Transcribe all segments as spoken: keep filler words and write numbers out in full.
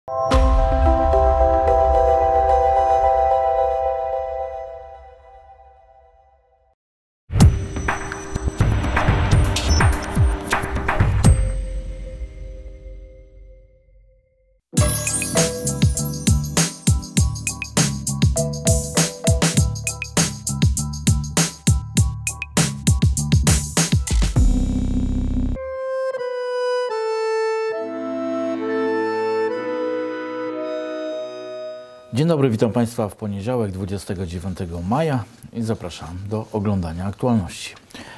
Dzień dobry, witam Państwa w poniedziałek dwudziestego dziewiątego maja i zapraszam do oglądania aktualności.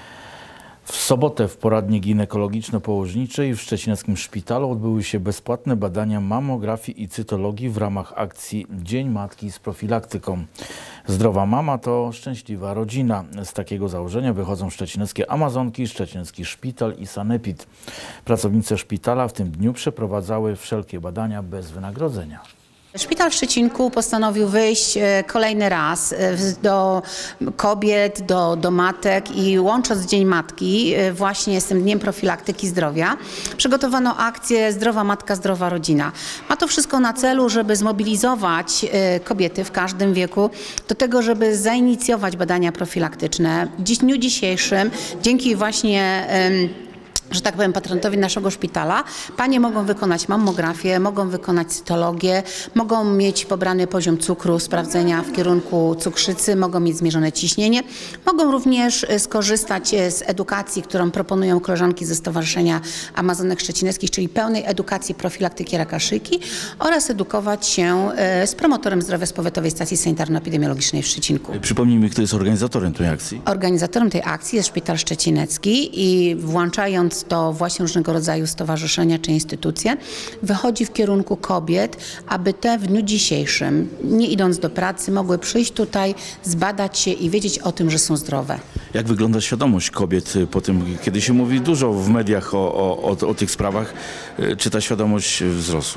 W sobotę w poradni ginekologiczno-położniczej w szczecińskim szpitalu odbyły się bezpłatne badania mamografii i cytologii w ramach akcji Dzień Matki z profilaktyką. Zdrowa mama to szczęśliwa rodzina. Z takiego założenia wychodzą szczecińskie Amazonki, szczeciński szpital i sanepid. Pracownice szpitala w tym dniu przeprowadzały wszelkie badania bez wynagrodzenia. Szpital w Szczecinku postanowił wyjść kolejny raz do kobiet, do, do matek i łącząc Dzień Matki właśnie z tym Dniem Profilaktyki Zdrowia przygotowano akcję Zdrowa Matka, Zdrowa Rodzina. Ma to wszystko na celu, żeby zmobilizować kobiety w każdym wieku do tego, żeby zainicjować badania profilaktyczne. W dniu dzisiejszym dzięki właśnie że tak powiem, patronowi naszego szpitala, panie mogą wykonać mammografię, mogą wykonać cytologię, mogą mieć pobrany poziom cukru, sprawdzenia w kierunku cukrzycy, mogą mieć zmierzone ciśnienie, mogą również skorzystać z edukacji, którą proponują koleżanki ze Stowarzyszenia Amazonek Szczecineckich, czyli pełnej edukacji profilaktyki raka szyjki oraz edukować się z promotorem zdrowia z Powiatowej Stacji Sanitarno-Epidemiologicznej w Szczecinku. Przypomnijmy, kto jest organizatorem tej akcji. Organizatorem tej akcji jest Szpital Szczecinecki i włączając to właśnie różnego rodzaju stowarzyszenia czy instytucje, wychodzi w kierunku kobiet, aby te w dniu dzisiejszym, nie idąc do pracy, mogły przyjść tutaj, zbadać się i wiedzieć o tym, że są zdrowe. Jak wygląda świadomość kobiet po tym, kiedy się mówi dużo w mediach o, o, o, o tych sprawach, czy ta świadomość wzrosła?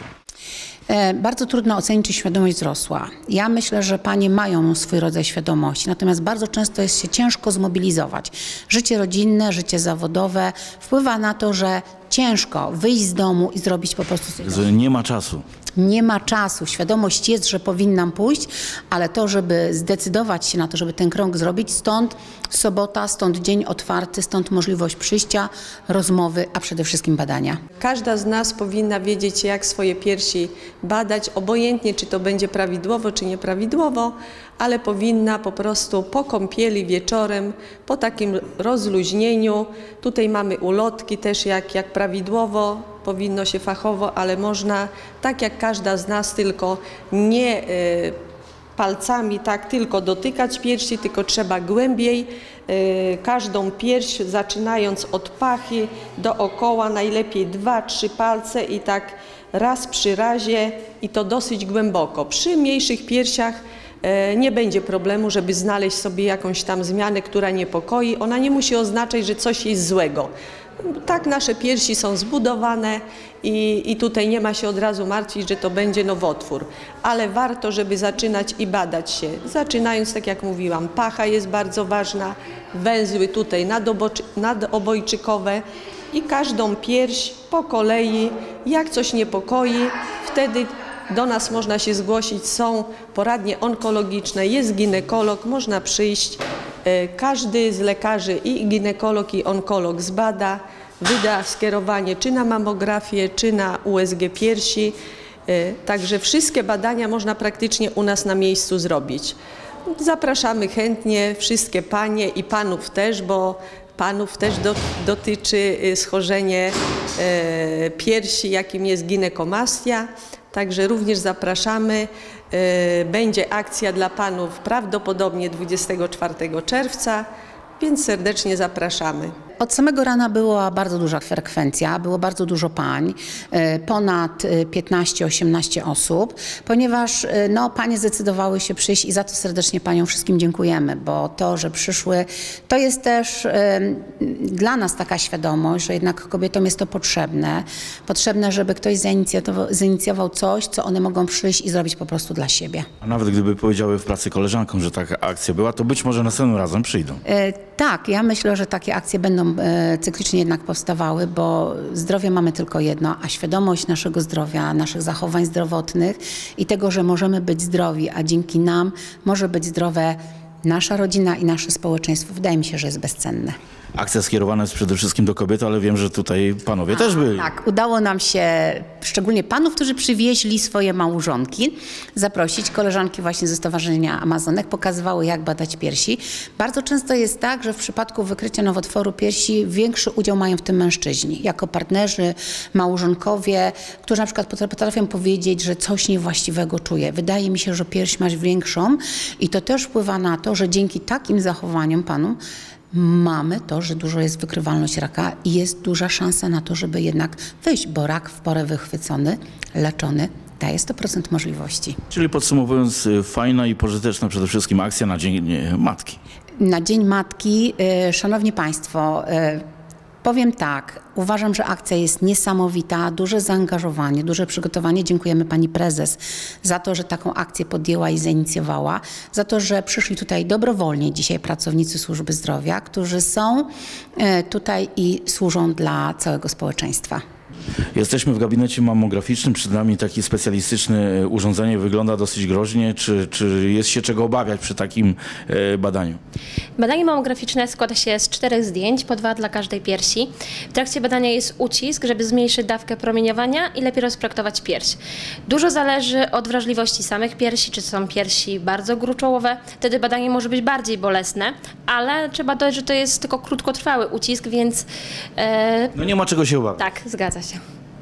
Bardzo trudno ocenić, czy świadomość wzrosła. Ja myślę, że panie mają swój rodzaj świadomości, natomiast bardzo często jest się ciężko zmobilizować. Życie rodzinne, życie zawodowe wpływa na to, że ciężko wyjść z domu i zrobić po prostu coś. Nie ma czasu. Nie ma czasu. Świadomość jest, że powinnam pójść, ale to, żeby zdecydować się na to, żeby ten krok zrobić, stąd sobota, stąd dzień otwarty, stąd możliwość przyjścia, rozmowy, a przede wszystkim badania. Każda z nas powinna wiedzieć, jak swoje piersi badać, obojętnie czy to będzie prawidłowo, czy nieprawidłowo, ale powinna po prostu po kąpieli wieczorem, po takim rozluźnieniu, tutaj mamy ulotki też jak, jak prawidłowo, powinno się fachowo, ale można, tak jak każda z nas, tylko nie y, palcami, tak, tylko dotykać piersi, tylko trzeba głębiej y, każdą pierś, zaczynając od pachy dookoła, najlepiej dwa, trzy palce i tak raz przy razie i to dosyć głęboko. Przy mniejszych piersiach nie będzie problemu, żeby znaleźć sobie jakąś tam zmianę, która niepokoi. Ona nie musi oznaczać, że coś jest złego. Tak nasze piersi są zbudowane i, i tutaj nie ma się od razu martwić, że to będzie nowotwór. Ale warto, żeby zaczynać i badać się. Zaczynając, tak jak mówiłam, pacha jest bardzo ważna, węzły tutaj nadobojczykowe i każdą pierś po kolei, jak coś niepokoi, wtedy do nas można się zgłosić, są poradnie onkologiczne, jest ginekolog, można przyjść. Każdy z lekarzy, i ginekolog, i onkolog zbada, wyda skierowanie czy na mammografię, czy na U S G piersi. Także wszystkie badania można praktycznie u nas na miejscu zrobić. Zapraszamy chętnie wszystkie panie i panów też, bo panów też do, dotyczy schorzenie piersi, jakim jest ginekomastia. Także również zapraszamy. Będzie akcja dla panów prawdopodobnie dwudziestego czwartego czerwca, więc serdecznie zapraszamy. Od samego rana była bardzo duża frekwencja, było bardzo dużo pań, ponad piętnaście osiemnaście osób, ponieważ no, panie zdecydowały się przyjść i za to serdecznie paniom wszystkim dziękujemy, bo to, że przyszły, to jest też y, dla nas taka świadomość, że jednak kobietom jest to potrzebne, potrzebne, żeby ktoś zainicjował, zainicjował coś, co one mogą przyjść i zrobić po prostu dla siebie. A nawet gdyby powiedziały w pracy koleżankom, że taka akcja była, to być może następnym razem przyjdą. Y, tak, ja myślę, że takie akcje będą będą e, cyklicznie jednak powstawały, bo zdrowie mamy tylko jedno, a świadomość naszego zdrowia, naszych zachowań zdrowotnych i tego, że możemy być zdrowi, a dzięki nam może być zdrowe nasza rodzina i nasze społeczeństwo, wydaje mi się, że jest bezcenne. Akcja skierowana jest przede wszystkim do kobiet, ale wiem, że tutaj panowie też byli. Tak, udało nam się, szczególnie panów, którzy przywieźli swoje małżonki, zaprosić. Koleżanki właśnie ze Stowarzyszenia Amazonek pokazywały, jak badać piersi. Bardzo często jest tak, że w przypadku wykrycia nowotworu piersi większy udział mają w tym mężczyźni, jako partnerzy, małżonkowie, którzy na przykład potrafią powiedzieć, że coś niewłaściwego czuje. Wydaje mi się, że pierś masz większą i to też wpływa na to, że dzięki takim zachowaniom panu mamy to, że dużo jest wykrywalność raka i jest duża szansa na to, żeby jednak wyjść, bo rak w porę wychwycony, leczony daje sto procent możliwości. Czyli podsumowując, fajna i pożyteczna przede wszystkim akcja na Dzień Matki. Na Dzień Matki, y, szanowni państwo, y, powiem tak, uważam, że akcja jest niesamowita, duże zaangażowanie, duże przygotowanie. Dziękujemy pani prezes za to, że taką akcję podjęła i zainicjowała, za to, że przyszli tutaj dobrowolnie dzisiaj pracownicy służby zdrowia, którzy są e, tutaj i służą dla całego społeczeństwa. Jesteśmy w gabinecie mammograficznym, przed nami takie specjalistyczne urządzenie, wygląda dosyć groźnie. Czy, czy jest się czego obawiać przy takim e, badaniu? Badanie mammograficzne składa się z czterech zdjęć, po dwa dla każdej piersi. W trakcie badania jest ucisk, żeby zmniejszyć dawkę promieniowania i lepiej rozprojektować pierś. Dużo zależy od wrażliwości samych piersi, czy są piersi bardzo gruczołowe. Wtedy badanie może być bardziej bolesne, ale trzeba dodać, że to jest tylko krótkotrwały ucisk, więc... E, No nie ma czego się obawiać. tak, zgadza się.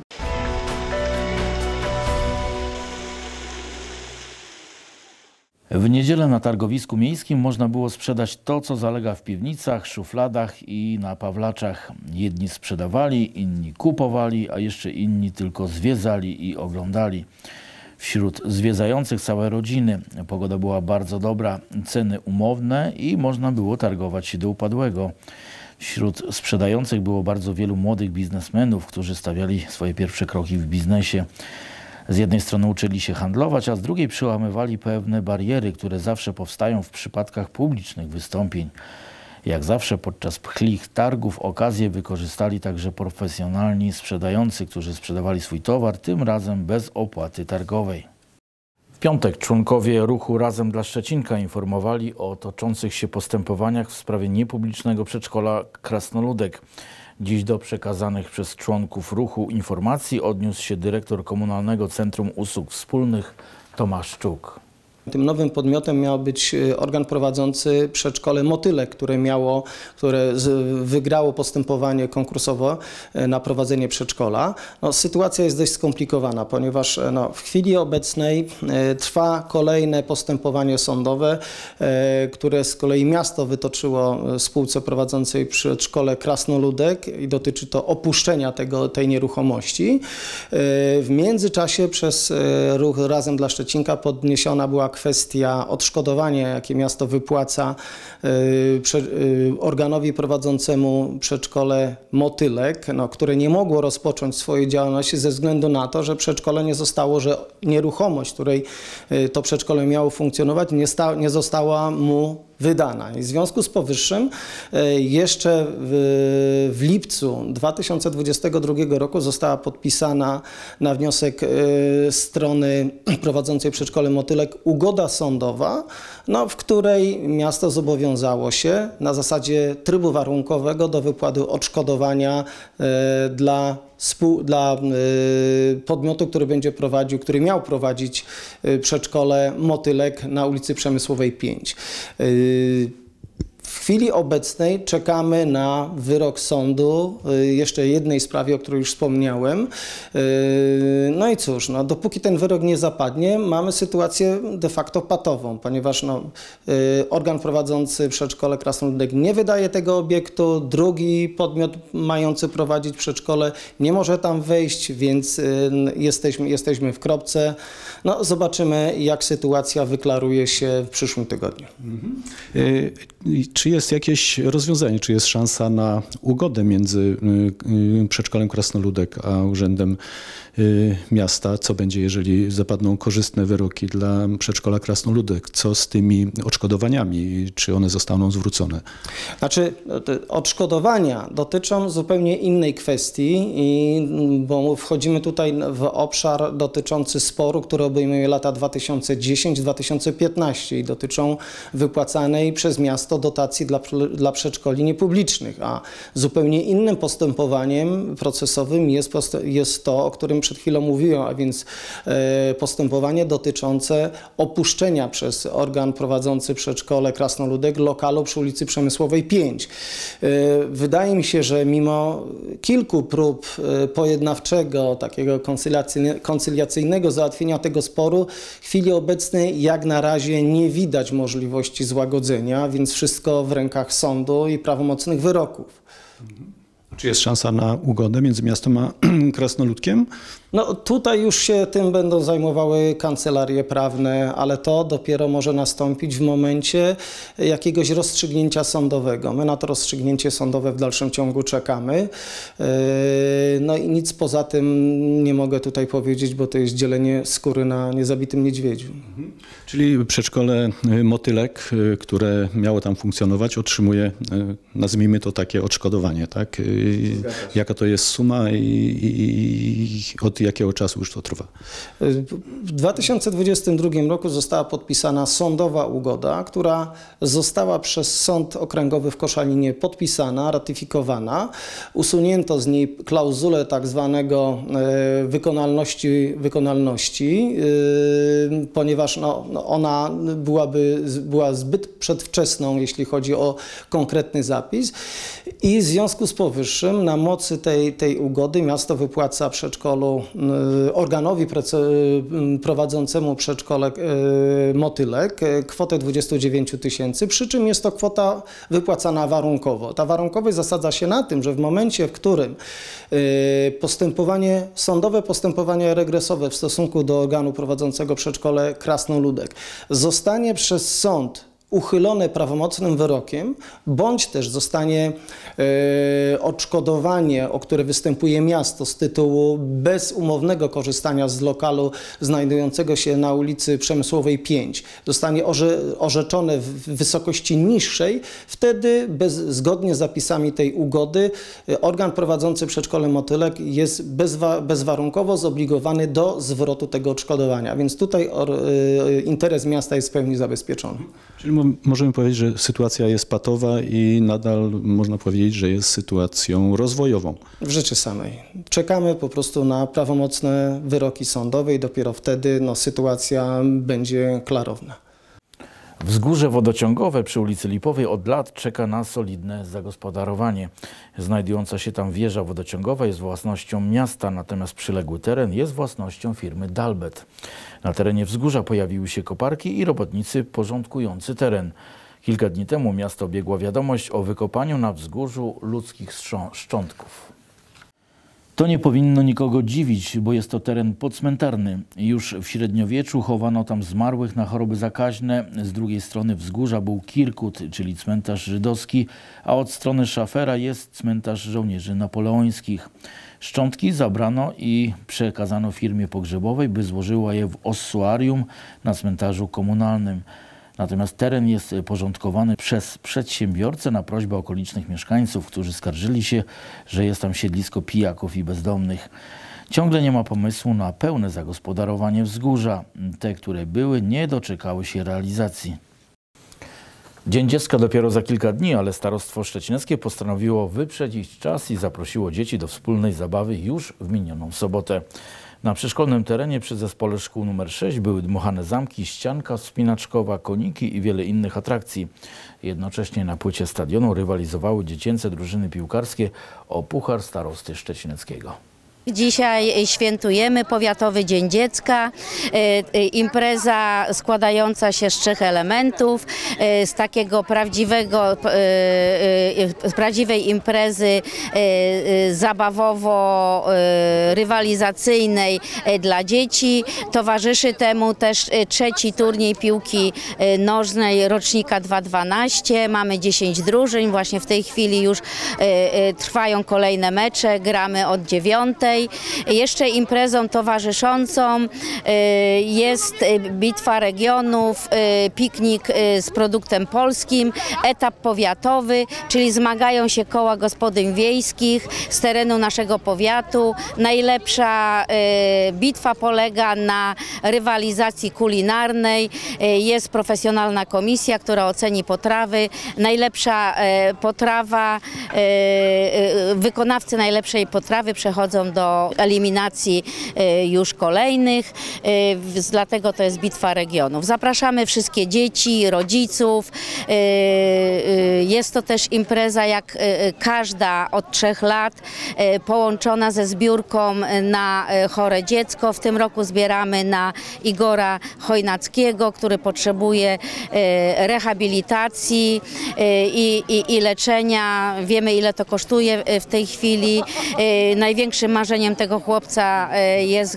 W niedzielę na targowisku miejskim można było sprzedać to, co zalega w piwnicach, szufladach i na Pawlaczach. Jedni sprzedawali, inni kupowali, a jeszcze inni tylko zwiedzali i oglądali. Wśród zwiedzających całe rodziny. Pogoda była bardzo dobra, ceny umowne i można było targować się do upadłego. Wśród sprzedających było bardzo wielu młodych biznesmenów, którzy stawiali swoje pierwsze kroki w biznesie. Z jednej strony uczyli się handlować, a z drugiej przełamywali pewne bariery, które zawsze powstają w przypadkach publicznych wystąpień. Jak zawsze podczas pchlich targów okazję wykorzystali także profesjonalni sprzedający, którzy sprzedawali swój towar, tym razem bez opłaty targowej. W piątek członkowie ruchu Razem dla Szczecinka informowali o toczących się postępowaniach w sprawie niepublicznego przedszkola Krasnoludek. Dziś do przekazanych przez członków ruchu informacji odniósł się dyrektor Komunalnego Centrum Usług Wspólnych Tomasz Szczuk. Tym nowym podmiotem miał być organ prowadzący przedszkole Motylek, które miało, które wygrało postępowanie konkursowe na prowadzenie przedszkola. No, sytuacja jest dość skomplikowana, ponieważ no, w chwili obecnej trwa kolejne postępowanie sądowe, które z kolei miasto wytoczyło spółce prowadzącej przedszkole Krasnoludek i dotyczy to opuszczenia tego, tej nieruchomości. W międzyczasie przez ruch Razem dla Szczecinka podniesiona była kwestia odszkodowania, jakie miasto wypłaca y, prze, y, organowi prowadzącemu przedszkole Motylek, no, które nie mogło rozpocząć swojej działalności ze względu na to, że przedszkole nie zostało, że nieruchomość, w której y, to przedszkole miało funkcjonować, nie, sta, nie została mu wydana. I w związku z powyższym jeszcze w, w lipcu dwa tysiące dwudziestego drugiego roku została podpisana na wniosek strony prowadzącej przedszkole Motylek ugoda sądowa, no, w której miasto zobowiązało się na zasadzie trybu warunkowego do wypłaty odszkodowania dla Spół, dla y, podmiotu, który będzie prowadził, który miał prowadzić y, przedszkole Motylek na ulicy Przemysłowej pięć. Y, W chwili obecnej czekamy na wyrok sądu, jeszcze jednej sprawie, o której już wspomniałem. No i cóż, no, dopóki ten wyrok nie zapadnie, mamy sytuację de facto patową, ponieważ no, organ prowadzący przedszkole Krasnoludek nie wydaje tego obiektu, drugi podmiot mający prowadzić przedszkole nie może tam wejść, więc jesteśmy, jesteśmy w kropce. No, zobaczymy, jak sytuacja wyklaruje się w przyszłym tygodniu. Mhm. czy jest jakieś rozwiązanie, czy jest szansa na ugodę między przedszkolem Krasnoludek a Urzędem Miasta? Co będzie, jeżeli zapadną korzystne wyroki dla przedszkola Krasnoludek? Co z tymi odszkodowaniami? Czy one zostaną zwrócone? Znaczy, odszkodowania dotyczą zupełnie innej kwestii, i, bo wchodzimy tutaj w obszar dotyczący sporu, który obejmuje lata dwa tysiące dziesiąty do dwa tysiące piętnastego i dotyczą wypłacanej przez miasto dotacji dla, dla przedszkoli niepublicznych, a zupełnie innym postępowaniem procesowym jest, jest to, o którym przed chwilą mówiłem, a więc e, postępowanie dotyczące opuszczenia przez organ prowadzący przedszkole Krasnoludek lokalu przy ulicy Przemysłowej pięć. E, wydaje mi się, że mimo kilku prób e, pojednawczego, takiego koncyliacyjne, koncyliacyjnego załatwienia tego sporu, w chwili obecnej jak na razie nie widać możliwości złagodzenia, więc wszystko w rękach sądu i prawomocnych wyroków. Czy jest szansa na ugodę między miastem a Krasnoludkiem? No tutaj już się tym będą zajmowały kancelarie prawne, ale to dopiero może nastąpić w momencie jakiegoś rozstrzygnięcia sądowego. My na to rozstrzygnięcie sądowe w dalszym ciągu czekamy. No i nic poza tym nie mogę tutaj powiedzieć, bo to jest dzielenie skóry na niezabitym niedźwiedziu. Mhm. Czyli przedszkole Motylek, które miało tam funkcjonować, otrzymuje, nazwijmy to, takie odszkodowanie, tak? Jaka to jest suma i, i, i od jakiego czasu już to trwa? W dwa tysiące dwudziestym drugim roku została podpisana sądowa ugoda, która została przez Sąd Okręgowy w Koszalinie podpisana, ratyfikowana. Usunięto z niej klauzulę tak zwanego wykonalności, wykonalności ponieważ no, ona byłaby, była zbyt przedwczesną, jeśli chodzi o konkretny zapis. I w związku z powyższym na mocy tej, tej ugody miasto wypłaca przedszkolu, organowi prowadzącemu przedszkole Motylek kwotę dwadzieścia dziewięć tysięcy, przy czym jest to kwota wypłacana warunkowo. Ta warunkowość zasadza się na tym, że w momencie, w którym postępowanie, sądowe postępowanie regresowe w stosunku do organu prowadzącego przedszkole Krasnoludek zostanie przez sąd uchylone prawomocnym wyrokiem, bądź też zostanie e, odszkodowanie, o które występuje miasto z tytułu bezumownego korzystania z lokalu znajdującego się na ulicy Przemysłowej pięć, zostanie orze, orzeczone w wysokości niższej, wtedy bez, zgodnie z zapisami tej ugody organ prowadzący przedszkole Motylek jest bezwa, bezwarunkowo zobligowany do zwrotu tego odszkodowania, więc tutaj or, e, interes miasta jest w pełni zabezpieczony. Czyli możemy powiedzieć, że sytuacja jest patowa i nadal można powiedzieć, że jest sytuacją rozwojową. W rzeczy samej. Czekamy po prostu na prawomocne wyroki sądowe i dopiero wtedy no, sytuacja będzie klarowna. Wzgórze wodociągowe przy ulicy Lipowej od lat czeka na solidne zagospodarowanie. Znajdująca się tam wieża wodociągowa jest własnością miasta, natomiast przyległy teren jest własnością firmy Dalbet. Na terenie wzgórza pojawiły się koparki i robotnicy porządkujący teren. Kilka dni temu miasto obiegła wiadomość o wykopaniu na wzgórzu ludzkich szczątków. To nie powinno nikogo dziwić, bo jest to teren podcmentarny. Już w średniowieczu chowano tam zmarłych na choroby zakaźne. Z drugiej strony wzgórza był Kirkut, czyli cmentarz żydowski, a od strony szafera jest cmentarz żołnierzy napoleońskich. Szczątki zabrano i przekazano firmie pogrzebowej, by złożyła je w ossuarium na cmentarzu komunalnym. Natomiast teren jest porządkowany przez przedsiębiorcę na prośbę okolicznych mieszkańców, którzy skarżyli się, że jest tam siedlisko pijaków i bezdomnych. Ciągle nie ma pomysłu na pełne zagospodarowanie wzgórza. Te, które były, nie doczekały się realizacji. Dzień Dziecka dopiero za kilka dni, ale Starostwo Szczecineckie postanowiło wyprzedzić czas i zaprosiło dzieci do wspólnej zabawy już w minioną sobotę. Na przyszkolnym terenie przy zespole szkół numer sześć były dmuchane zamki, ścianka wspinaczkowa, koniki i wiele innych atrakcji. Jednocześnie na płycie stadionu rywalizowały dziecięce drużyny piłkarskie o Puchar Starosty Szczecineckiego. Dzisiaj świętujemy Powiatowy Dzień Dziecka. Impreza składająca się z trzech elementów. Z takiego prawdziwego, z prawdziwej imprezy zabawowo-rywalizacyjnej dla dzieci. Towarzyszy temu też trzeci turniej piłki nożnej rocznika dwa tysiące dwunastego. Mamy dziesięć drużyn. Właśnie w tej chwili już trwają kolejne mecze. Gramy od dziewiątej. Jeszcze imprezą towarzyszącą jest bitwa regionów, piknik z produktem polskim, etap powiatowy, czyli zmagają się koła gospodyń wiejskich z terenu naszego powiatu. Najlepsza bitwa polega na rywalizacji kulinarnej. Jest profesjonalna komisja, która oceni potrawy. Najlepsza potrawa, wykonawcy najlepszej potrawy przechodzą do eliminacji już kolejnych, dlatego to jest bitwa regionów. Zapraszamy wszystkie dzieci, rodziców. Jest to też impreza jak każda od trzech lat, połączona ze zbiórką na chore dziecko. W tym roku zbieramy na Igora Chojnackiego, który potrzebuje rehabilitacji i, i, i leczenia. Wiemy, ile to kosztuje w tej chwili. Największym marzeniem tego chłopca jest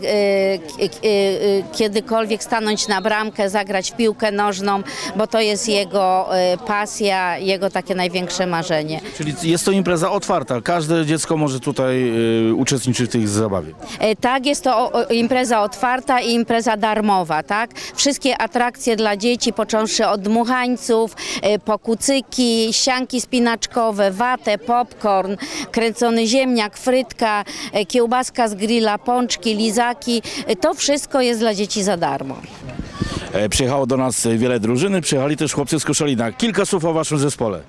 kiedykolwiek stanąć na bramkę, zagrać w piłkę nożną, bo to jest jego pasja, jego takie największe marzenie. Czyli jest to impreza otwarta, każde dziecko może tutaj uczestniczyć w tej zabawie. Tak, jest to impreza otwarta i impreza darmowa, tak? Wszystkie atrakcje dla dzieci, począwszy od dmuchańców, po kucyki, ścianki spinaczkowe, watę, popcorn, kręcony ziemniak, frytka, kiełbaska z grilla, pączki, lizaki, to wszystko jest dla dzieci za darmo. Przyjechało do nas wiele drużyny, przyjechali też chłopcy z Koszalina. Kilka słów o waszym zespole.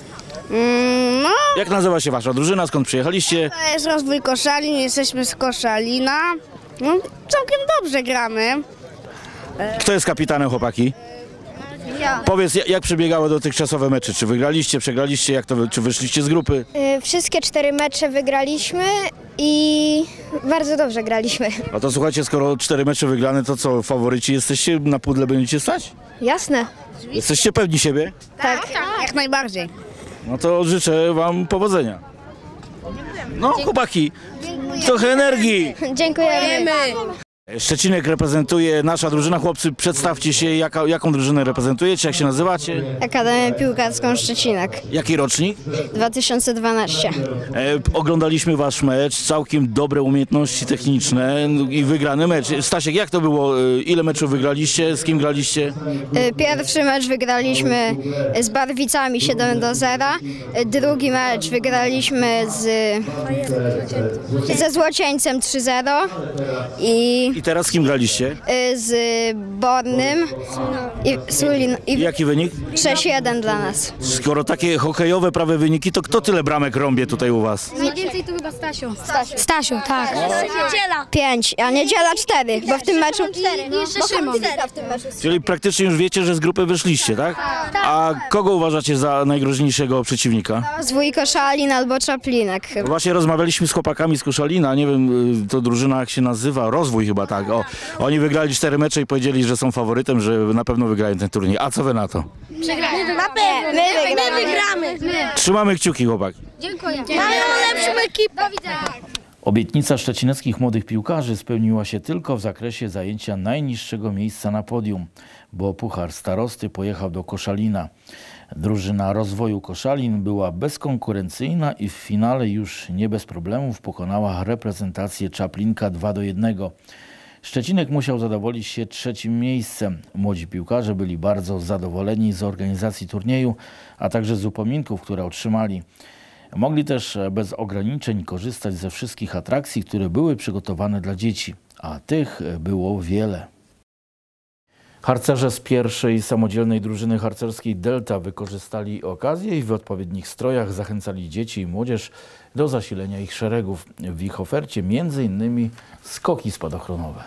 Mm, no, Jak nazywa się wasza drużyna, skąd przyjechaliście? to jest Rozwój Koszalin, jesteśmy z Koszalina. No, całkiem dobrze gramy. Kto jest kapitanem, chłopaki? Ja. Powiedz, jak przebiegały dotychczasowe mecze? Czy wygraliście, przegraliście, jak to, czy wyszliście z grupy? Y, Wszystkie cztery mecze wygraliśmy i bardzo dobrze graliśmy. No to słuchajcie, skoro cztery mecze wygrane, to co, faworyci jesteście? Na pudle będziecie stać? Jasne. Jesteście pewni siebie? Tak, jak najbardziej. No to życzę wam powodzenia. No chłopaki, trochę energii. Dziękujemy. Szczecinek reprezentuje nasza drużyna. Chłopcy, przedstawcie się, jaka, jaką drużynę reprezentujecie, jak się nazywacie? Akademię Piłkarską Szczecinek Jaki rocznik? dwa tysiące dwanaście. E, oglądaliśmy wasz mecz, całkiem dobre umiejętności techniczne i wygrany mecz. Stasiek, jak to było? E, Ile meczów wygraliście? Z kim graliście? Y, Pierwszy mecz wygraliśmy z Barwicami siedem do zera. Y, Drugi mecz wygraliśmy z, ze Złocieńcem trzy zero i I teraz z kim graliście? y, z Bornym i, Sulin, I i jaki wynik? sześć jeden dla nas. Skoro takie hokejowe prawe wyniki, to kto tyle bramek rąbie tutaj u was? Najwięcej to chyba Stasiu. Stasiu, Stasiu tak. Niedziela. Pięć, a Niedziela cztery, bo w tym meczu... I jeszcze Szymon. w tym meczu. Czyli praktycznie już wiecie, że z grupy wyszliście, tak? A kogo uważacie za najgroźniejszego przeciwnika? Zwój Koszalin albo Czaplinek chyba. Właśnie rozmawialiśmy z chłopakami z Koszalina, nie wiem, y, to drużyna jak się nazywa, Rozwój chyba, tak. O, oni wygrali cztery mecze i powiedzieli, że są faworytem, że na pewno wygrają ten turniej. A co wy na to? Przegramy. Na pewno. My wygramy. Trzymamy kciuki, chłopaki. Mają lepszą ekipę. Do widzenia. Obietnica szczecineckich młodych piłkarzy spełniła się tylko w zakresie zajęcia najniższego miejsca na podium, bo puchar starosty pojechał do Koszalina. Drużyna Rozwoju Koszalin była bezkonkurencyjna i w finale już nie bez problemów pokonała reprezentację Czaplinka dwa do jednego. Szczecinek musiał zadowolić się trzecim miejscem. Młodzi piłkarze byli bardzo zadowoleni z organizacji turnieju, a także z upominków, które otrzymali. Mogli też bez ograniczeń korzystać ze wszystkich atrakcji, które były przygotowane dla dzieci, a tych było wiele. Harcerze z pierwszej samodzielnej drużyny harcerskiej Delta wykorzystali okazję i w odpowiednich strojach zachęcali dzieci i młodzież do zasilenia ich szeregów. W ich ofercie między innymi skoki spadochronowe.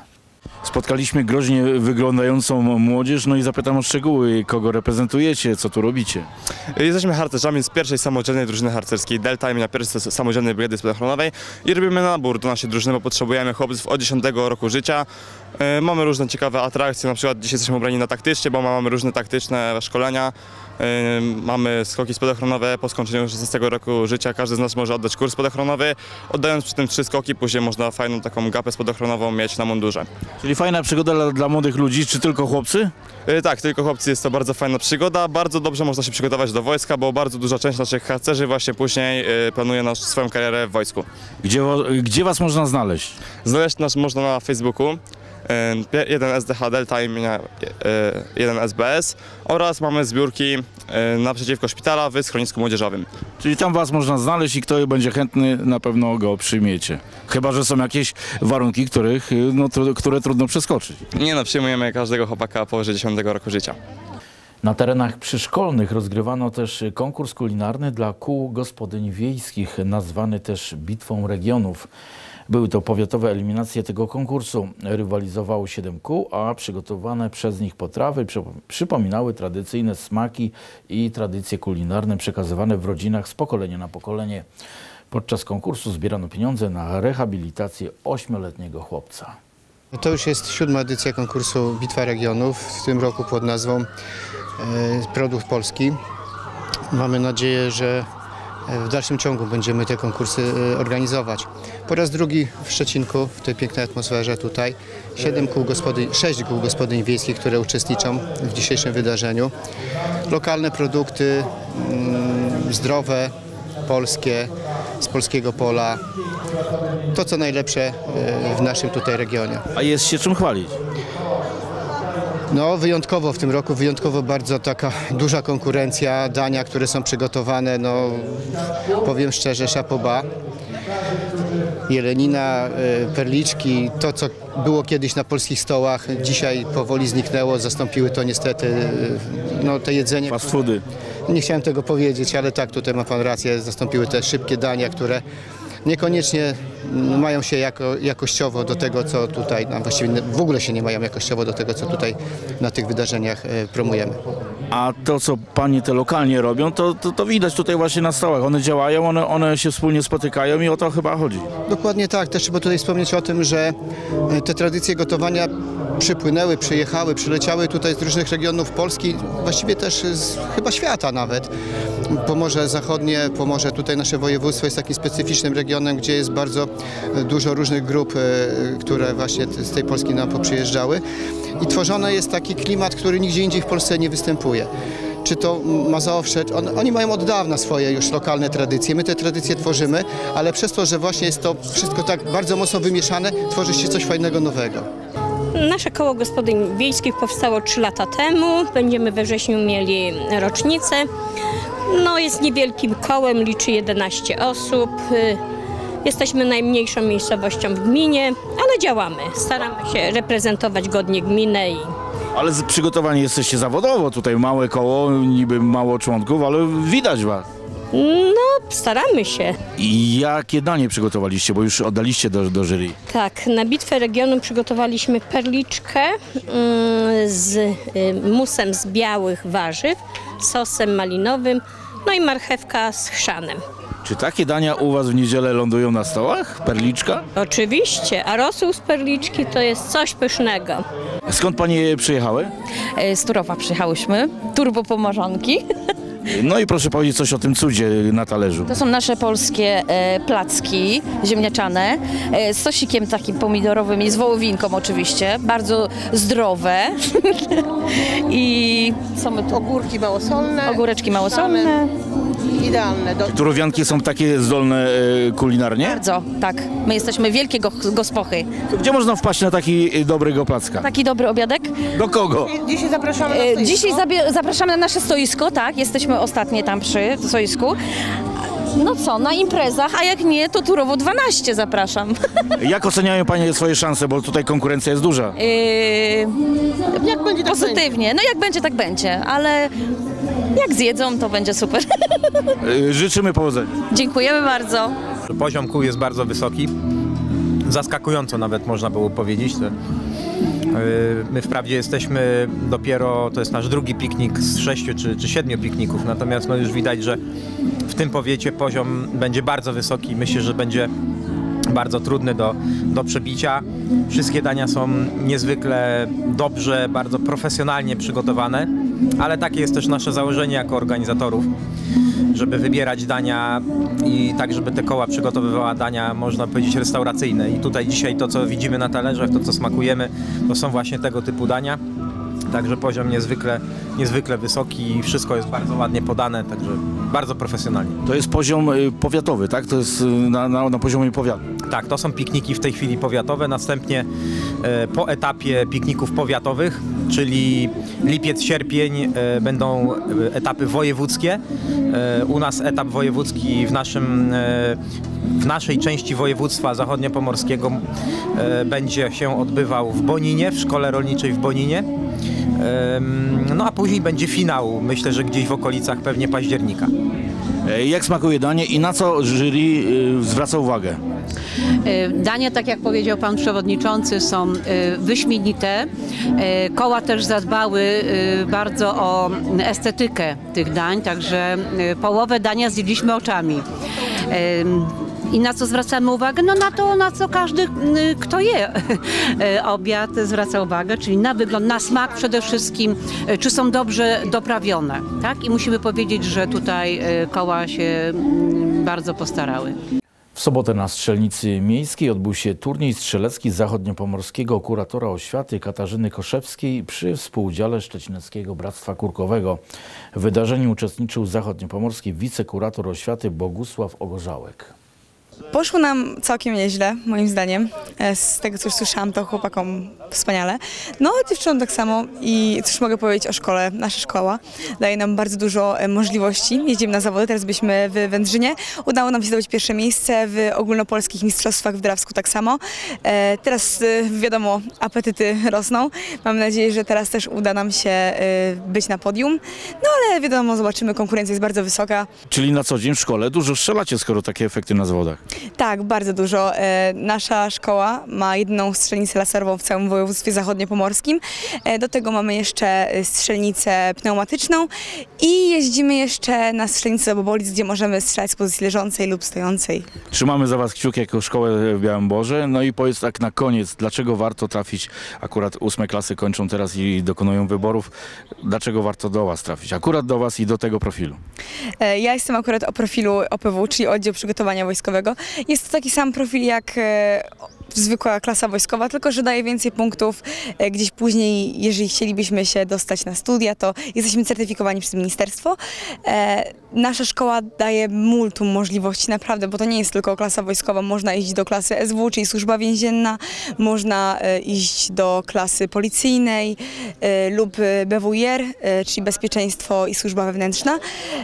Spotkaliśmy groźnie wyglądającą młodzież, no i zapytam o szczegóły, kogo reprezentujecie, co tu robicie. Jesteśmy harcerzami z pierwszej samodzielnej drużyny harcerskiej Delta imienia pierwszej samodzielnej brygady spadochronowej i robimy nabór do naszej drużyny, bo potrzebujemy chłopców od dziesiątego roku życia. Yy, mamy różne ciekawe atrakcje, na przykład dzisiaj jesteśmy ubrani na taktycznie, bo mamy różne taktyczne szkolenia. Yy, mamy skoki spadochronowe po skończeniu szesnastego roku życia. Każdy z nas może oddać kurs spadochronowy. Oddając przy tym trzy skoki, później można fajną taką gapę spadochronową mieć na mundurze. Czyli fajna przygoda dla, dla młodych ludzi, czy tylko chłopcy? Yy, tak, tylko chłopcy, jest to bardzo fajna przygoda. Bardzo dobrze można się przygotować do wojska, bo bardzo duża część naszych harcerzy właśnie później yy, planuje nasz, swoją karierę w wojsku. Gdzie, gdzie was można znaleźć? Znaleźć nas można na Facebooku. jeden S D H Delta imienia jeden S B S oraz mamy zbiórki naprzeciwko szpitala w schronisku młodzieżowym. Czyli tam was można znaleźć i kto będzie chętny, na pewno go przyjmiecie. Chyba że są jakieś warunki, których, no, tru, które trudno przeskoczyć. Nie no, przyjmujemy każdego chłopaka powyżej dziesiątego roku życia. Na terenach przyszkolnych rozgrywano też konkurs kulinarny dla kół gospodyń wiejskich, nazwany też Bitwą Regionów. Były to powiatowe eliminacje tego konkursu. Rywalizowało siedem kół, a przygotowane przez nich potrawy przypominały tradycyjne smaki i tradycje kulinarne przekazywane w rodzinach z pokolenia na pokolenie. Podczas konkursu zbierano pieniądze na rehabilitację ośmioletniego chłopca. To już jest siódma edycja konkursu Bitwa Regionów, w tym roku pod nazwą e, Produkt Polski. Mamy nadzieję, że w dalszym ciągu będziemy te konkursy organizować. Po raz drugi w Szczecinku, w tej pięknej atmosferze tutaj, siedem kół gospodyń, sześć kół gospodyń wiejskich, które uczestniczą w dzisiejszym wydarzeniu. Lokalne produkty, mm, zdrowe, polskie, z polskiego pola. To, co najlepsze w naszym tutaj regionie. A jest się czym chwalić? No wyjątkowo w tym roku, wyjątkowo bardzo taka duża konkurencja, dania, które są przygotowane, no powiem szczerze, chapeau bas. Jelenina, perliczki, to co było kiedyś na polskich stołach, dzisiaj powoli zniknęło, zastąpiły to niestety no, te jedzenie. Fast foody. Nie chciałem tego powiedzieć, ale tak, tutaj ma pan rację, zastąpiły te szybkie dania, które niekoniecznie mają się jako, jakościowo do tego, co tutaj, no właściwie w ogóle się nie mają jakościowo do tego, co tutaj na tych wydarzeniach promujemy. A to, co panie te lokalnie robią, to, to, to widać tutaj właśnie na stołach. One działają, one, one się wspólnie spotykają i o to chyba chodzi. Dokładnie tak. Też trzeba tutaj wspomnieć o tym, że te tradycje gotowania przypłynęły, przyjechały, przyleciały tutaj z różnych regionów Polski, właściwie też z chyba świata nawet. Pomorze Zachodnie, Pomorze, tutaj nasze województwo jest takim specyficznym regionem, gdzie jest bardzo dużo różnych grup, które właśnie z tej Polski nam poprzyjeżdżały. I tworzony jest taki klimat, który nigdzie indziej w Polsce nie występuje. Czy to Mazowsze, on, oni mają od dawna swoje już lokalne tradycje, my te tradycje tworzymy, ale przez to, że właśnie jest to wszystko tak bardzo mocno wymieszane, tworzy się coś fajnego, nowego. Nasze koło gospodyń wiejskich powstało trzy lata temu, będziemy we wrześniu mieli rocznicę. No, jest niewielkim kołem, liczy jedenaście osób. Jesteśmy najmniejszą miejscowością w gminie, ale działamy. Staramy się reprezentować godnie gminę. I... Ale z przygotowani jesteście zawodowo, tutaj małe koło, niby mało członków, ale widać was. No, staramy się. I jakie danie przygotowaliście, bo już oddaliście do, do jury? Tak, na Bitwę Regionu przygotowaliśmy perliczkę mm, z y, musem z białych warzyw, sosem malinowym, no i marchewka z chrzanem. Czy takie dania u was w niedzielę lądują na stołach? Perliczka? Oczywiście, a rosół z perliczki to jest coś pysznego. Skąd panie przyjechały? Z Turowa przyjechałyśmy, turbo pomarzanki. No i proszę powiedzieć coś o tym cudzie na talerzu. To są nasze polskie e, placki ziemniaczane e, z sosikiem takim pomidorowym i z wołowinką oczywiście. Bardzo zdrowe. I co my tu? Ogórki małosolne. Ogóreczki małosolne. Idealne. Do... Turowianki są takie zdolne e, kulinarnie? Bardzo, tak. My jesteśmy wielkie go, gospochy. To gdzie można wpaść na taki dobrego placka? Taki dobry obiadek? Do kogo? Dzisiaj zapraszamy na stoisko. Dzisiaj zapraszamy na nasze stoisko, tak. Jesteśmy ostatnie tam przy stoisku. No co, na imprezach, a jak nie, to Turowo dwanaście zapraszam. Jak oceniają panie swoje szanse, bo tutaj konkurencja jest duża? Yy, jak będzie, tak pozytywnie. będzie. No jak będzie, tak będzie, ale jak zjedzą, to będzie super. Yy, życzymy powodzenia. Dziękujemy bardzo. Poziom kół jest bardzo wysoki. Zaskakująco nawet można było powiedzieć. My wprawdzie jesteśmy dopiero, to jest nasz drugi piknik z sześciu czy, czy siedmiu pikników, natomiast no już widać, że w tym powiecie poziom będzie bardzo wysoki. Myślę, że będzie bardzo trudny do, do przebicia. Wszystkie dania są niezwykle dobrze, bardzo profesjonalnie przygotowane, ale takie jest też nasze założenie jako organizatorów, żeby wybierać dania i tak, żeby te koła przygotowywała dania, można powiedzieć, restauracyjne. I tutaj dzisiaj to, co widzimy na talerzach, to, co smakujemy, to są właśnie tego typu dania. Także poziom niezwykle, niezwykle wysoki i wszystko jest bardzo ładnie podane, także bardzo profesjonalnie. To jest poziom y, powiatowy, tak? To jest y, na, na, na poziomie powiatu. Tak, to są pikniki w tej chwili powiatowe, następnie e, po etapie pikników powiatowych, czyli lipiec, sierpień e, będą etapy wojewódzkie. E, u nas etap wojewódzki w naszym e, w naszej części województwa zachodniopomorskiego e, będzie się odbywał w Boninie, w Szkole Rolniczej w Boninie. No a później będzie finał, myślę, że gdzieś w okolicach pewnie października. Jak smakuje danie i na co jury zwraca uwagę? Dania, tak jak powiedział pan przewodniczący, są wyśmienite. Koła też zadbały bardzo o estetykę tych dań, także połowę dania zjedliśmy oczami. I na co zwracamy uwagę? No na to, na co każdy, kto je obiad, zwraca uwagę, czyli na wygląd, na smak przede wszystkim, czy są dobrze doprawione, tak? I musimy powiedzieć, że tutaj koła się bardzo postarały. W sobotę na Strzelnicy Miejskiej odbył się turniej strzelecki zachodniopomorskiego kuratora oświaty Katarzyny Koszewskiej przy współudziale Szczecineckiego Bractwa Kurkowego. W wydarzeniu uczestniczył zachodniopomorski wicekurator oświaty Bogusław Ogorzałek. Poszło nam całkiem nieźle, moim zdaniem. Z tego, co już słyszałam, to chłopakom wspaniale. No, dziewczynom tak samo i cóż mogę powiedzieć o szkole. Nasza szkoła daje nam bardzo dużo możliwości. Jeździmy na zawody, teraz byliśmy w Wędrzynie. Udało nam się zdobyć pierwsze miejsce w ogólnopolskich mistrzostwach w Drawsku tak samo. Teraz wiadomo, apetyty rosną. Mam nadzieję, że teraz też uda nam się być na podium. No ale wiadomo, zobaczymy, konkurencja jest bardzo wysoka. Czyli na co dzień w szkole dużo strzelacie, skoro takie efekty na zawodach? Tak, bardzo dużo. Nasza szkoła ma jedną strzelnicę laserową w całym województwie zachodniopomorskim. Do tego mamy jeszcze strzelnicę pneumatyczną i jeździmy jeszcze na strzelnicę zabobolic, gdzie możemy strzelać z pozycji leżącej lub stojącej. Trzymamy za Was kciuki jako szkołę w Białymborze. No i powiedz tak na koniec, dlaczego warto trafić, akurat ósme klasy kończą teraz i dokonują wyborów, dlaczego warto do Was trafić, akurat do Was i do tego profilu? Ja jestem akurat o profilu O P W, czyli Oddział Przygotowania Wojskowego. Jest to taki sam profil jak zwykła klasa wojskowa, tylko że daje więcej punktów. Gdzieś później, jeżeli chcielibyśmy się dostać na studia, to jesteśmy certyfikowani przez ministerstwo. Nasza szkoła daje multum możliwości, naprawdę, bo to nie jest tylko klasa wojskowa. Można iść do klasy S W, czyli służba więzienna, można iść do klasy policyjnej lub B W I R, czyli bezpieczeństwo i służba wewnętrzna.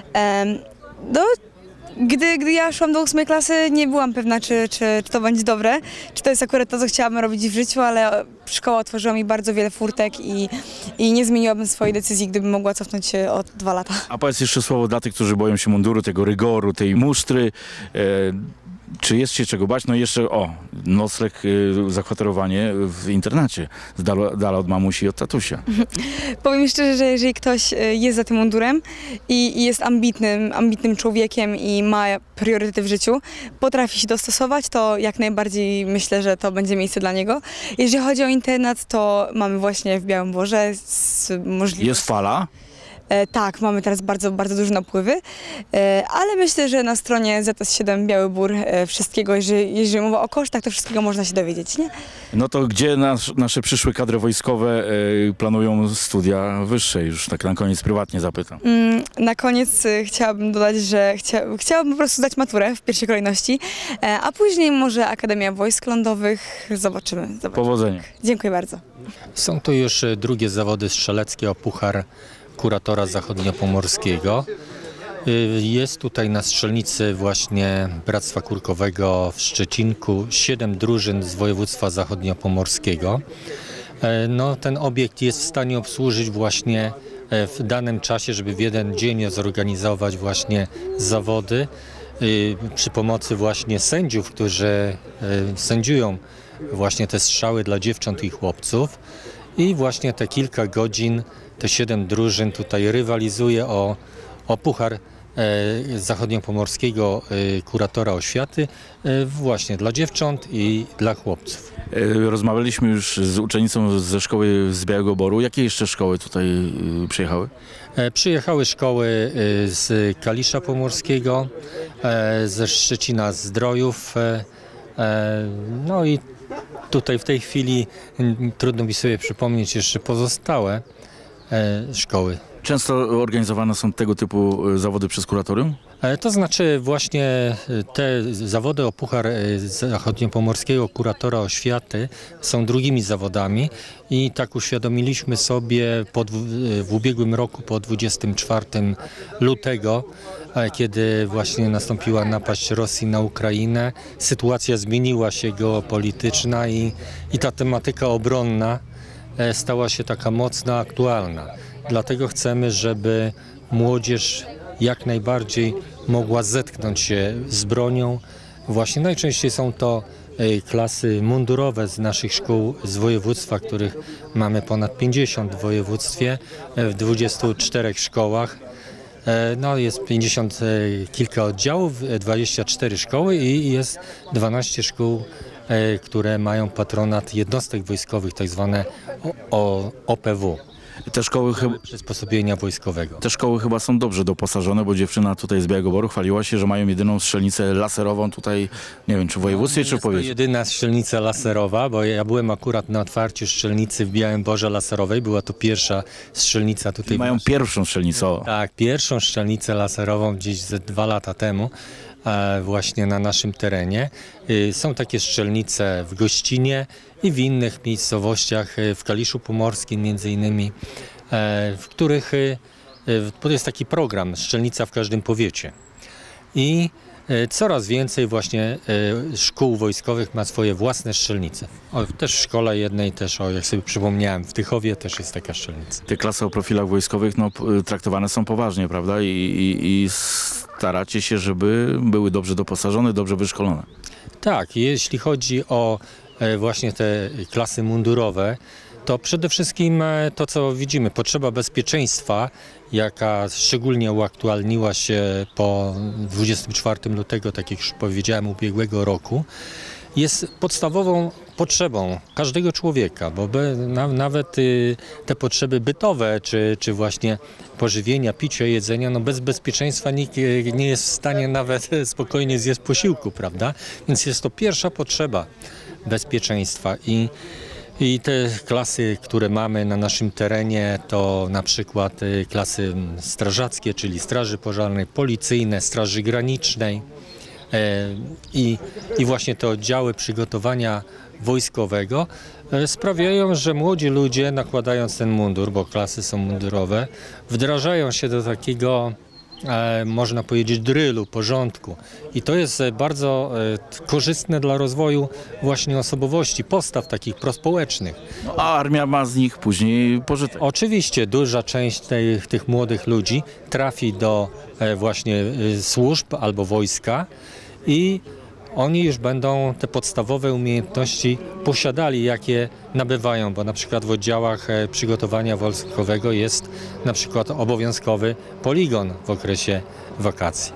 Do Gdy, gdy ja szłam do ósmej klasy, nie byłam pewna, czy, czy, czy to będzie dobre, czy to jest akurat to, co chciałabym robić w życiu, ale szkoła otworzyła mi bardzo wiele furtek i, i nie zmieniłabym swojej decyzji, gdybym mogła cofnąć się o dwa lata. A powiedz jeszcze słowo dla tych, którzy boją się munduru, tego rygoru, tej musztry. E Czy jest się czego bać? No i jeszcze, o, nocleg, y, zakwaterowanie w internacie, z dala, dala od mamusi i od tatusia. Powiem szczerze, że jeżeli ktoś jest za tym mundurem i, i jest ambitnym, ambitnym człowiekiem i ma priorytety w życiu, potrafi się dostosować, to jak najbardziej myślę, że to będzie miejsce dla niego. Jeżeli chodzi o internat, to mamy właśnie w Białymborze możliwość... Jest fala? E, tak, mamy teraz bardzo, bardzo duże napływy, e, ale myślę, że na stronie Z S siedem Biały Bór e, wszystkiego, jeżeli, jeżeli mowa o kosztach, to wszystkiego można się dowiedzieć, nie? No to gdzie nas, nasze przyszłe kadry wojskowe e, planują studia wyższe? Już tak na koniec prywatnie zapytam. Mm, na koniec e, chciałabym dodać, że chcia, chciałabym po prostu zdać maturę w pierwszej kolejności, e, a później może Akademia Wojsk Lądowych. Zobaczymy. zobaczymy. Powodzenia. Dziękuję bardzo. Są to już drugie zawody strzeleckie o Puchar Kuratora Zachodniopomorskiego. Jest tutaj na strzelnicy właśnie Bractwa Kurkowego w Szczecinku siedem drużyn z województwa zachodniopomorskiego. No, ten obiekt jest w stanie obsłużyć właśnie w danym czasie, żeby w jeden dzień zorganizować właśnie zawody przy pomocy właśnie sędziów, którzy sędziują właśnie te strzały dla dziewcząt i chłopców. i właśnie te kilka godzin, te siedem drużyn tutaj rywalizuje o, o puchar e, zachodniopomorskiego e, kuratora oświaty e, właśnie dla dziewcząt i dla chłopców. E, Rozmawialiśmy już z uczennicą ze szkoły z Białego Boru. Jakie jeszcze szkoły tutaj e, przyjechały? E, Przyjechały szkoły e, z Kalisza Pomorskiego, e, ze Szczecina Zdrojów, e, e, no i tutaj w tej chwili m, trudno mi sobie przypomnieć jeszcze pozostałe e, szkoły. Często organizowane są tego typu e, zawody przez kuratorium? E, To znaczy właśnie e, te zawody o puchar e, zachodniopomorskiego kuratora oświaty są drugimi zawodami i tak uświadomiliśmy sobie po, dwu- w ubiegłym roku po dwudziestego czwartego lutego, e, kiedy właśnie nastąpiła napaść Rosji na Ukrainę. Sytuacja zmieniła się geopolityczna i, i ta tematyka obronna e, stała się taka mocno aktualna. Dlatego chcemy, żeby młodzież jak najbardziej mogła zetknąć się z bronią. Właśnie najczęściej są to e, klasy mundurowe z naszych szkół z województwa, których mamy ponad pięćdziesiąt w województwie, e, w dwudziestu czterech szkołach. E, No, jest pięćdziesiąt e, kilka oddziałów, e, dwadzieścia cztery szkoły i jest dwanaście szkół, e, które mają patronat jednostek wojskowych, tak zwane O- O P W. Te szkoły, chyba, Przysposobienia wojskowego. te szkoły chyba są dobrze doposażone, bo dziewczyna tutaj z Białego Boru chwaliła się, że mają jedyną strzelnicę laserową tutaj, nie wiem, czy w województwie, czy w Jest to powiecie. jedyna strzelnica laserowa, bo ja byłem akurat na otwarciu strzelnicy w Białym Borze laserowej. Była to pierwsza strzelnica tutaj. Mają pierwszą strzelnicę. O. Tak, pierwszą strzelnicę laserową gdzieś ze dwa lata temu e, właśnie na naszym terenie. Y, Są takie strzelnice w Gościnie i w innych miejscowościach, y, w Kaliszu Pomorskim między innymi, e, w których y, y, to jest taki program Strzelnica w każdym powiecie. I e, coraz więcej właśnie e, szkół wojskowych ma swoje własne strzelnice. O, też w szkole jednej, też o, jak sobie przypomniałem, w Tychowie też jest taka strzelnica. Te klasy o profilach wojskowych no, p- traktowane są poważnie, prawda? I, i, i staracie się, żeby były dobrze doposażone, dobrze wyszkolone. Tak, jeśli chodzi o e, właśnie te klasy mundurowe, to przede wszystkim e, to, co widzimy, potrzeba bezpieczeństwa, jaka szczególnie uaktualniła się po dwudziestego czwartego lutego, tak jak już powiedziałem, ubiegłego roku, jest podstawową potrzebą każdego człowieka, bo be, na, nawet y, te potrzeby bytowe, czy, czy właśnie pożywienia, picia, jedzenia, no bez bezpieczeństwa nikt y, nie jest w stanie nawet spokojnie zjeść posiłku, prawda? Więc jest to pierwsza potrzeba bezpieczeństwa i I te klasy, które mamy na naszym terenie, to na przykład y, klasy strażackie, czyli Straży Pożarnej, policyjne, Straży Granicznej e, i, i właśnie te oddziały przygotowania wojskowego e, sprawiają, że młodzi ludzie, nakładając ten mundur, bo klasy są mundurowe, wdrażają się do takiego, e, można powiedzieć, drylu, porządku. I to jest e, bardzo e, korzystne dla rozwoju właśnie osobowości, postaw takich prospołecznych. No, a armia ma z nich później pożytek. Oczywiście duża część tej, tych młodych ludzi trafi do e, właśnie e, służb albo wojska i oni już będą te podstawowe umiejętności posiadali, jakie nabywają, bo na przykład w oddziałach e, przygotowania wojskowego jest na przykład obowiązkowy poligon w okresie wakacji.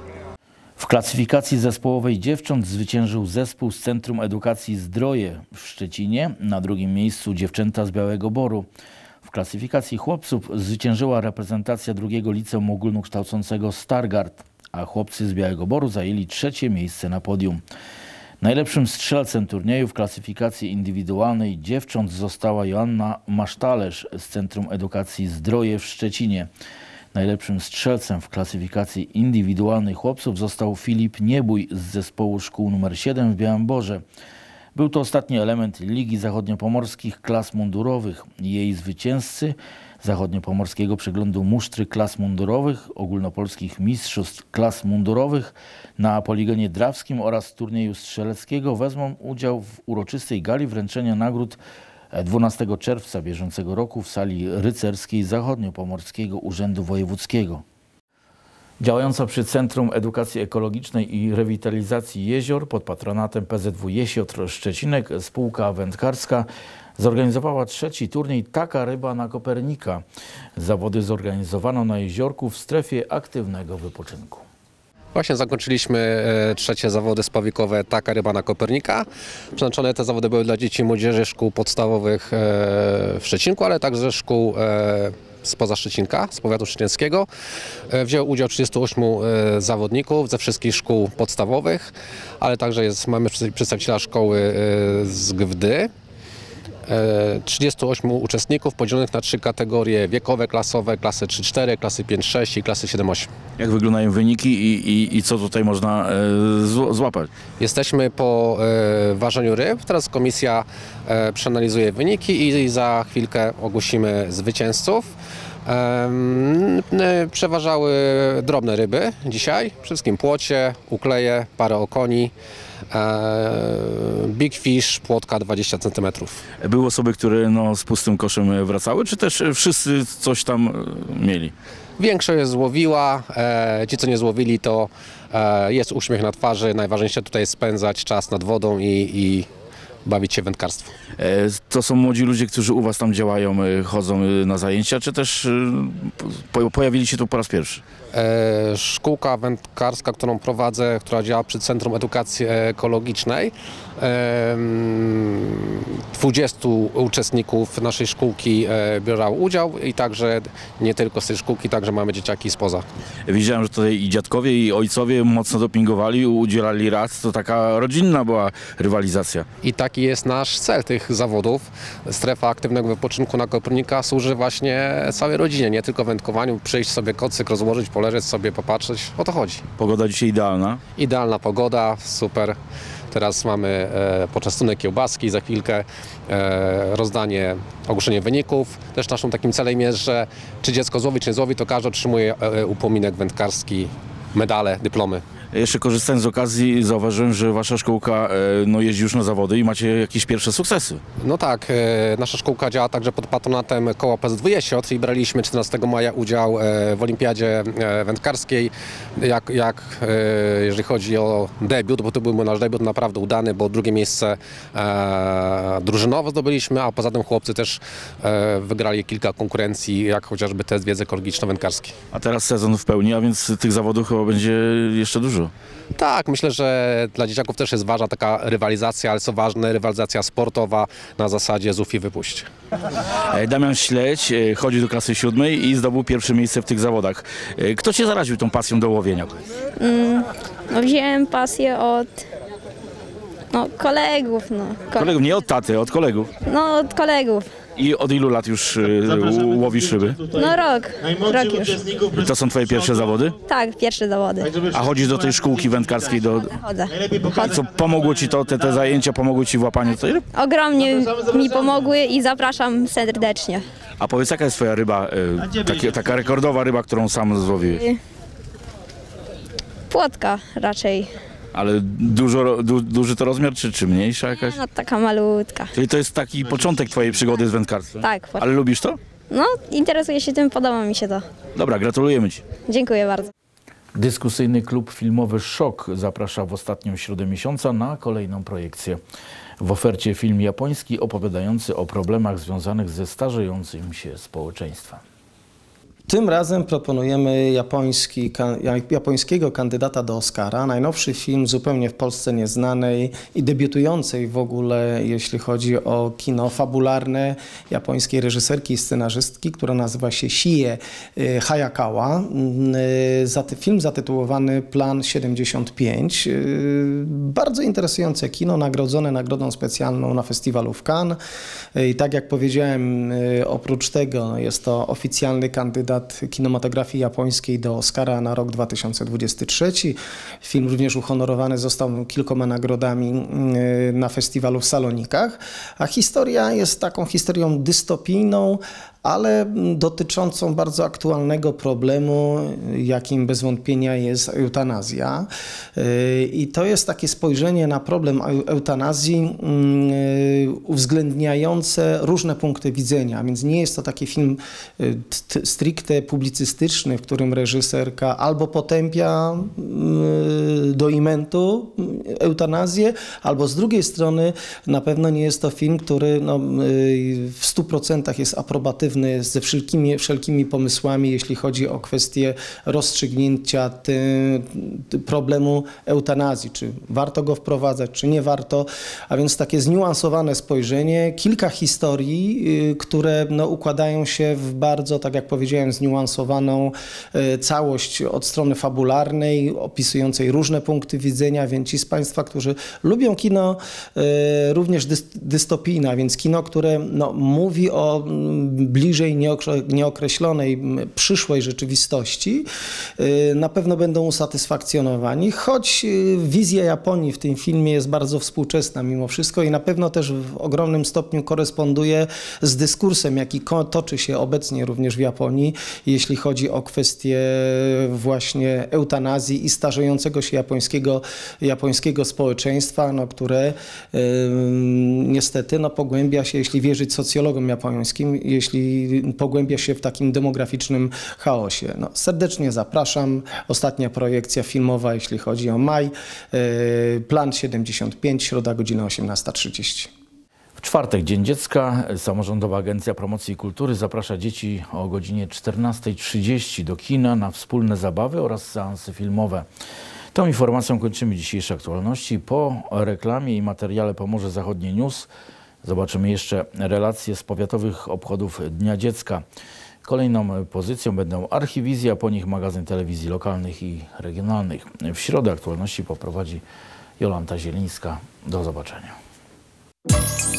W klasyfikacji zespołowej dziewcząt zwyciężył zespół z Centrum Edukacji Zdroje w Szczecinie, na drugim miejscu dziewczęta z Białego Boru. W klasyfikacji chłopców zwyciężyła reprezentacja drugiego liceum ogólnokształcącego Stargard, a chłopcy z Białego Boru zajęli trzecie miejsce na podium. Najlepszym strzelcem turnieju w klasyfikacji indywidualnej dziewcząt została Joanna Masztalerz z Centrum Edukacji Zdroje w Szczecinie. Najlepszym strzelcem w klasyfikacji indywidualnej chłopców został Filip Niebój z zespołu szkół numer siedem w Białym Borze. Był to ostatni element Ligi Zachodniopomorskich Klas Mundurowych. Jej zwycięzcy Zachodniopomorskiego Przeglądu Musztry Klas Mundurowych, Ogólnopolskich Mistrzostw Klas Mundurowych na poligonie drawskim oraz turnieju strzeleckiego wezmą udział w uroczystej gali wręczenia nagród dwunastego czerwca bieżącego roku w sali rycerskiej Zachodniopomorskiego Urzędu Wojewódzkiego. Działająca przy Centrum Edukacji Ekologicznej i Rewitalizacji Jezior pod patronatem P Z W Jesiotr Szczecinek spółka wędkarska zorganizowała trzeci turniej Taka ryba na Kopernika. Zawody zorganizowano na jeziorku w strefie aktywnego wypoczynku. Właśnie zakończyliśmy e, trzecie zawody spławikowe Taka ryba na Kopernika. Przeznaczone te zawody były dla dzieci i młodzieży szkół podstawowych e, w Szczecinku, ale także szkół e, spoza Szczecinka, z powiatu szczecińskiego. E, wzięło udział trzydziestu ośmiu e, zawodników ze wszystkich szkół podstawowych, ale także jest, mamy przedstawiciela szkoły e, z Gwdy. trzydziestu ośmiu uczestników podzielonych na trzy kategorie wiekowe, klasowe, klasy trzy cztery, klasy pięć sześć i klasy siedem osiem. Jak wyglądają wyniki i, i, i co tutaj można e, złapać? Jesteśmy po e, ważeniu ryb. Teraz komisja e, przeanalizuje wyniki i, i za chwilkę ogłosimy zwycięzców. E, przeważały drobne ryby dzisiaj, przede wszystkim płocie, ukleje, parę okoni. Big Fish, płotka dwadzieścia centymetrów. Były osoby, które no, z pustym koszem wracały, czy też wszyscy coś tam mieli? Większość złowiła, e, ci co nie złowili, to e, jest uśmiech na twarzy. Najważniejsze tutaj jest spędzać czas nad wodą i, i bawić się wędkarstwem. E, to są młodzi ludzie, którzy u was tam działają, chodzą na zajęcia, czy też po, pojawili się tu po raz pierwszy? E, szkółka wędkarska, którą prowadzę, która działa przy Centrum Edukacji Ekologicznej. E, dwudziestu uczestników naszej szkółki e, biorą udział i także nie tylko z tej szkółki, także mamy dzieciaki spoza. Widziałem, że tutaj i dziadkowie, i ojcowie mocno dopingowali, udzielali rad. To taka rodzinna była rywalizacja. I taki jest nasz cel tych zawodów. Strefa aktywnego wypoczynku na Kopernika służy właśnie całej rodzinie, nie tylko wędkowaniu, przyjść sobie kocyk, rozłożyć, poleżeć sobie, popatrzeć. O to chodzi. Pogoda dzisiaj idealna? Idealna pogoda, super. Teraz mamy e, poczęstunek kiełbaski, za chwilkę e, rozdanie, ogłoszenie wyników. Też naszym takim celem jest, że czy dziecko złowi, czy nie złowi, to każdy otrzymuje e, upominek wędkarski, medale, dyplomy. Jeszcze korzystając z okazji, zauważyłem, że wasza szkółka no, jeździ już na zawody i macie jakieś pierwsze sukcesy. No tak, e, nasza szkółka działa także pod patronatem koła P Z W Jesiot i braliśmy czternastego maja udział e, w olimpiadzie e, wędkarskiej. Jak, jak e, jeżeli chodzi o debiut, bo to był nasz debiut naprawdę udany, bo drugie miejsce e, drużynowo zdobyliśmy, a poza tym chłopcy też e, wygrali kilka konkurencji, jak chociażby test wiedzy ekologiczno-wędkarskiej. A teraz sezon w pełni, a więc tych zawodów chyba będzie jeszcze dużo. Tak, myślę, że dla dzieciaków też jest ważna taka rywalizacja, ale co ważne, rywalizacja sportowa na zasadzie złów i wypuść. Damian Śledź chodzi do klasy siódmej i zdobył pierwsze miejsce w tych zawodach. Kto cię zaraził tą pasją do łowienia? Mm, no wziąłem pasję od no, kolegów. No. Ko kolegów, nie od taty, od kolegów. No od kolegów. I od ilu lat już łowisz ryby? No rok, rok już. I to są twoje pierwsze zawody? Tak, pierwsze zawody. A chodzisz do tej szkółki wędkarskiej? Do... Chodzę. A co, pomogło ci to, te, te zajęcia pomogły ci w łapaniu tej ryb? Ogromnie mi pomogły i zapraszam serdecznie. A powiedz, jaka jest twoja ryba, e, taki, taka rekordowa ryba, którą sam złowiłeś? Płotka raczej. Ale dużo, du, duży to rozmiar, czy, czy mniejsza jakaś? No taka malutka. Czyli to jest taki początek twojej przygody z wędkarstwem? Tak. Ale lubisz to? No, interesuję się tym, podoba mi się to. Dobra, gratulujemy ci. Dziękuję bardzo. Dyskusyjny klub filmowy Szok zaprasza w ostatnią środę miesiąca na kolejną projekcję. W ofercie film japoński opowiadający o problemach związanych ze starzejącym się społeczeństwem. Tym razem proponujemy japoński, japońskiego kandydata do Oscara. Najnowszy film zupełnie w Polsce nieznanej i debiutującej w ogóle, jeśli chodzi o kino fabularne, japońskiej reżyserki i scenarzystki, która nazywa się Sie Hayakawa. Film zatytułowany Plan siedemdziesiąt pięć. Bardzo interesujące kino, nagrodzone nagrodą specjalną na festiwalu w Cannes. I tak jak powiedziałem, oprócz tego jest to oficjalny kandydat kinematografii japońskiej do Oscara na rok dwa tysiące dwudziesty trzeci. Film również uhonorowany został kilkoma nagrodami na festiwalu w Salonikach, a historia jest taką historią dystopijną, ale dotyczącą bardzo aktualnego problemu, jakim bez wątpienia jest eutanazja. I to jest takie spojrzenie na problem eutanazji uwzględniające różne punkty widzenia, więc nie jest to taki film stricte publicystyczny, w którym reżyserka albo potępia do imentu eutanazję, albo z drugiej strony na pewno nie jest to film, który no, w stu procentach jest aprobatywny ze wszelkimi, wszelkimi pomysłami, jeśli chodzi o kwestię rozstrzygnięcia ty, ty problemu eutanazji, czy warto go wprowadzać, czy nie warto, a więc takie zniuansowane spojrzenie, kilka historii, które no, układają się w bardzo, tak jak powiedziałem, zniuansowaną całość od strony fabularnej, opisującej różne punkty widzenia, więc ci z Państwa, którzy lubią kino również dystopijne, a więc kino, które no, mówi o bliżej nieokreślonej przyszłej rzeczywistości, na pewno będą usatysfakcjonowani, choć wizja Japonii w tym filmie jest bardzo współczesna mimo wszystko i na pewno też w ogromnym stopniu koresponduje z dyskursem, jaki toczy się obecnie również w Japonii, jeśli chodzi o kwestię właśnie eutanazji i starzejącego się japońskiego, japońskiego społeczeństwa, no, które y, niestety no, pogłębia się, jeśli wierzyć socjologom japońskim, jeśli pogłębia się w takim demograficznym chaosie. No, serdecznie zapraszam. Ostatnia projekcja filmowa, jeśli chodzi o maj. Y, Plan siedemdziesiąt pięć, środa, godzina osiemnasta trzydzieści. W czwartek, Dzień Dziecka, Samorządowa Agencja Promocji Kultury zaprasza dzieci o godzinie czternastej trzydzieści do kina na wspólne zabawy oraz seansy filmowe. Tą informacją kończymy dzisiejsze aktualności. Po reklamie i materiale Pomorze Zachodnie News zobaczymy jeszcze relacje z powiatowych obchodów Dnia Dziecka. Kolejną pozycją będą archiwizja, po nich magazyn telewizji lokalnych i regionalnych. W środę aktualności poprowadzi Jolanta Zielińska. Do zobaczenia.